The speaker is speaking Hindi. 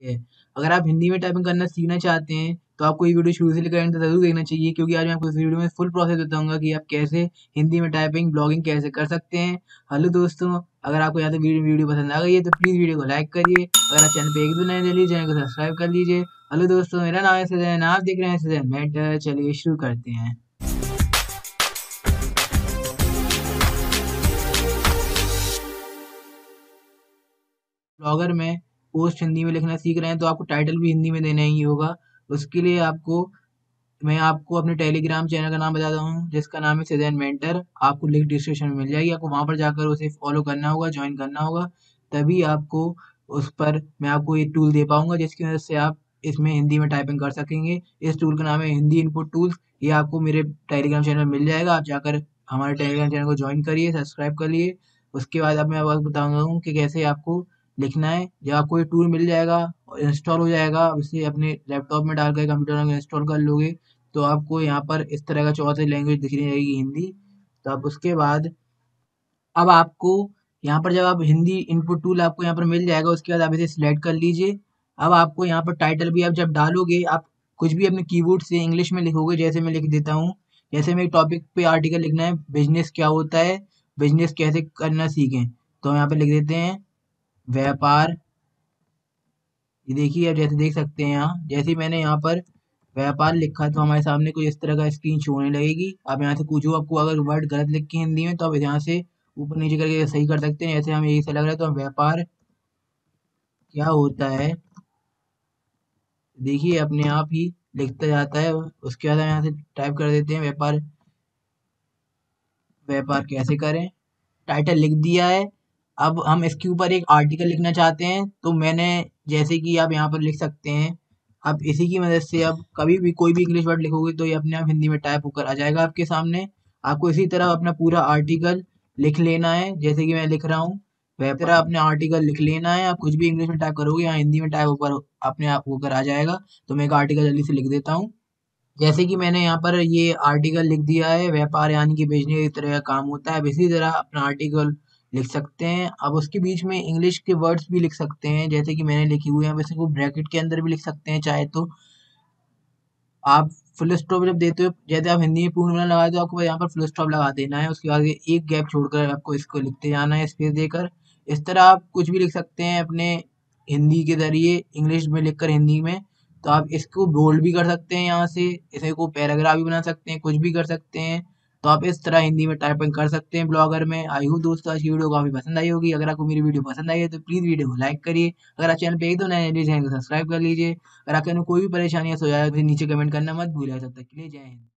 है। अगर आप हिंदी में टाइपिंग करना सीखना चाहते हैं तो आपको ये वीडियो शुरू से लेकर एंड तक जरूर देखना चाहिए, क्योंकि आज मैं आपको इस वीडियो में फुल प्रोसेस बताऊंगा कि आप कैसे हिंदी में टाइपिंग ब्लॉगिंग कैसे कर सकते हैं। हेलो दोस्तों, अगर आपको यहाँ तक वीडियो पसंद आ गई है तो प्लीज़ वीडियो को लाइक करिए। अगर आप चैनल पे एक दो नए चलिए चैनल को सब्सक्राइब कर लीजिए। हेलो दोस्तों, मेरा नाम है सजन, आप देख रहे हैं सजन मैटर। चलिए शुरू करते हैं। ब्लॉगर में पोस्ट हिंदी में लिखना सीख रहे हैं तो आपको टाइटल भी हिंदी में देना ही होगा। उसके लिए मैं आपको अपने टेलीग्राम चैनल का नाम बताता हूँ, जिसका नाम है सजन मेंटर। आपको लिंक डिस्क्रिप्शन में मिल जाएगी, आपको वहां पर जाकर उसे फॉलो करना होगा, ज्वाइन करना होगा। तभी आपको उस पर मैं आपको ये टूल दे पाऊंगा जिसकी मदद से आप इसमें हिंदी में टाइपिंग कर सकेंगे। इस टूल का नाम है हिंदी इनपुट टूल्स। ये आपको मेरे टेलीग्राम चैनल में मिल जाएगा, आप जाकर हमारे टेलीग्राम चैनल को ज्वाइन करिए, सब्सक्राइब करिए। उसके बाद अब मैं आपको बताऊंगा कि कैसे आपको लिखना है। जब आपको ये टूल मिल जाएगा और इंस्टॉल हो जाएगा, उसे अपने लैपटॉप में डालकर कंप्यूटर में इंस्टॉल कर लोगे तो आपको यहाँ पर इस तरह का चौथी लैंग्वेज दिख रही रहेगी, हिंदी। तो आप उसके बाद अब आपको यहाँ पर जब आप हिंदी इनपुट टूल आपको यहाँ पर मिल जाएगा, उसके बाद आप इसे सिलेक्ट कर लीजिए। अब आपको यहाँ पर टाइटल भी आप जब डालोगे, आप कुछ भी अपने कीबोर्ड से इंग्लिश में लिखोगे। जैसे मैं लिख देता हूँ, जैसे मैं एक टॉपिक पे आर्टिकल लिखना है, बिजनेस क्या होता है, बिजनेस कैसे करना सीखें, तो हम यहाँ पे लिख देते हैं व्यापार। ये देखिए, आप जैसे देख सकते हैं यहाँ, जैसे ही मैंने यहाँ पर व्यापार लिखा तो हमारे सामने कुछ इस तरह का स्क्रीन शो होने लगेगी। आप यहाँ से कुछ आपको अगर वर्ड गलत लिख के हिंदी में तो आप यहाँ से ऊपर नीचे करके सही कर सकते हैं। जैसे हमें यही से लग रहा है तो हम व्यापार क्या होता है, देखिए अपने आप ही लिखता जाता है। उसके बाद हम यहाँ से टाइप कर देते हैं व्यापार, व्यापार कैसे करें। टाइटल लिख दिया है। अब हम इसके ऊपर एक आर्टिकल लिखना चाहते हैं तो मैंने, जैसे कि आप यहाँ पर लिख सकते हैं, आप इसी की मदद से अब कभी भी कोई भी इंग्लिश वर्ड लिखोगे तो ये अपने आप हिंदी में टाइप होकर आ जाएगा आपके सामने। आपको इसी तरह अपना पूरा आर्टिकल लिख लेना है, जैसे कि मैं लिख रहा हूँ। वह तरह अपने आर्टिकल लिख लेना है। आप कुछ भी इंग्लिश में टाइप करोगे यहाँ हिंदी में टाइप होकर अपने आप होकर आ जाएगा। तो मैं एक आर्टिकल जल्दी से लिख देता हूँ। जैसे कि मैंने यहाँ पर ये आर्टिकल लिख दिया है, व्यापार यानी कि बेचने की तरह का काम होता है। अब इसी तरह अपना आर्टिकल लिख सकते हैं। अब उसके बीच में इंग्लिश के वर्ड्स भी लिख सकते हैं, जैसे कि मैंने लिखे हुए हैं। वैसे को ब्रैकेट के अंदर भी लिख सकते हैं चाहे तो। आप फुल स्टॉप जब देते हो, जैसे आप हिंदी में पूर्ण विराम लगाते हो, आपको यहाँ पर फुल स्टॉप लगा देना है। उसके बाद एक गैप छोड़कर आपको इसको लिखते जाना है स्पेस देकर। इस तरह आप कुछ भी लिख सकते हैं अपने हिंदी के जरिए, इंग्लिश में लिखकर हिंदी में। तो आप इसको बोल्ड भी कर सकते हैं, यहाँ से इसे को पैराग्राफ भी बना सकते हैं, कुछ भी कर सकते हैं। तो आप इस तरह हिंदी में टाइपिंग कर सकते हैं ब्लॉगर में। आई होप दोस्तों आज की वीडियो काफी पसंद आई होगी। अगर आपको मेरी वीडियो पसंद आई है तो प्लीज वीडियो को लाइक करिए। अगर आप चैनल पे एक दो नए हैं, चैनल को सब्सक्राइब कर लीजिए। अगर आपके अंदर कोई भी परेशानी है तो नीचे कमेंट करना मत भूलिए। तब तक के लिए जय हिंद।